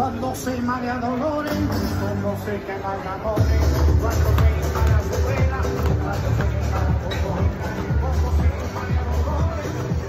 Cuando se marea dolores, cuando se quema el amores, cuando se dispara su vela, cuando se dispara por cojones, cuando se marea dolores.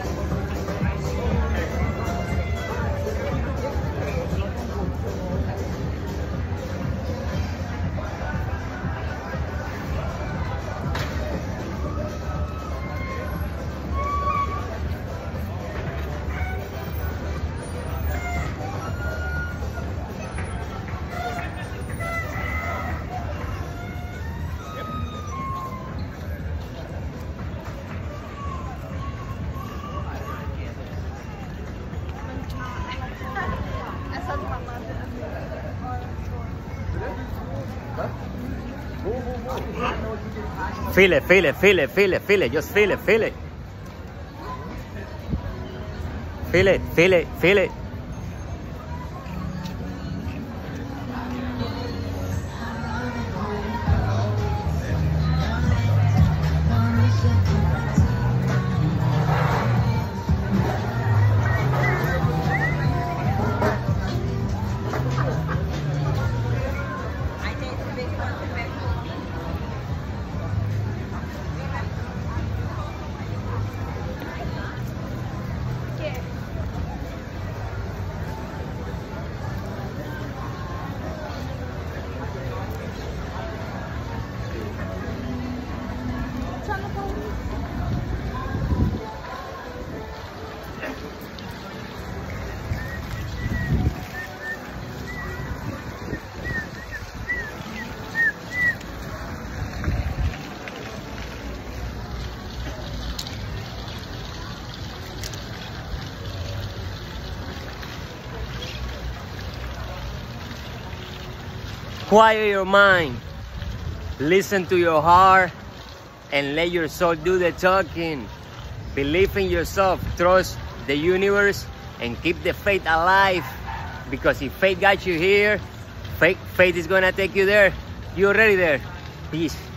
Feel it, feel it, feel it, feel it, feel it, just feel it, feel it. Feel it, feel it, feel it. Quiet your mind, listen to your heart, and let your soul do the talking. Believe in yourself, trust the universe, and keep the faith alive. Because if faith got you here, faith is gonna take you there. You're already there. Peace.